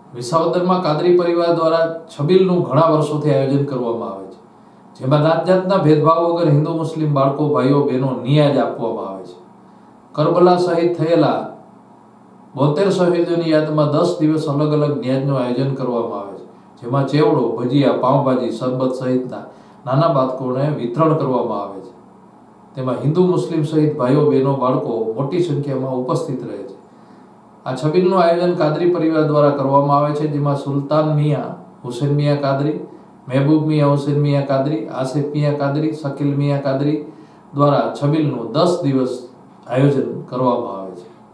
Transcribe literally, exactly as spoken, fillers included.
વિસાવદરમાં કાદરી પરિવાર દ્વારા છબીલનું ઘણા વર્ષોથી આયોજન કરવામાં આવે છે, જેમાં નાત જાતના ભેદભાવ વગર હિન્દુ મુસ્લિમ બાળકો ભાઈઓ બહેનો નિયાજ આપવામાં આવે છે. કરબલા શહીદ થયેલા બોતેર શહીદોની યાદમાં દસ દિવસ અલગ અલગ નિયાજનું આયોજન કરવામાં આવે છે, જેમાં ચેવડો, ભજીયા, પાઉંભાજી, શરબત સહિતના નાના બાળકોને વિતરણ કરવામાં આવે છે. તેમાં હિન્દુ મુસ્લિમ સહિત ભાઈઓ બહેનો બાળકો મોટી સંખ્યામાં ઉપસ્થિત રહે છે. આ છબીલનું આયોજન કાદરી પરિવાર દ્વારા કરવામાં આવે છે, જેમાં સુલતાન મિયા હુસેન મિયા કાદરી, મહેબૂબ મિયા હુસેન મિયા કાદરી, આસિફ મિયા કાદરી, શકીલ મિયા કાદરી દ્વારા છબીલનું દસ દિવસ આયોજન કરવામાં આવે છે.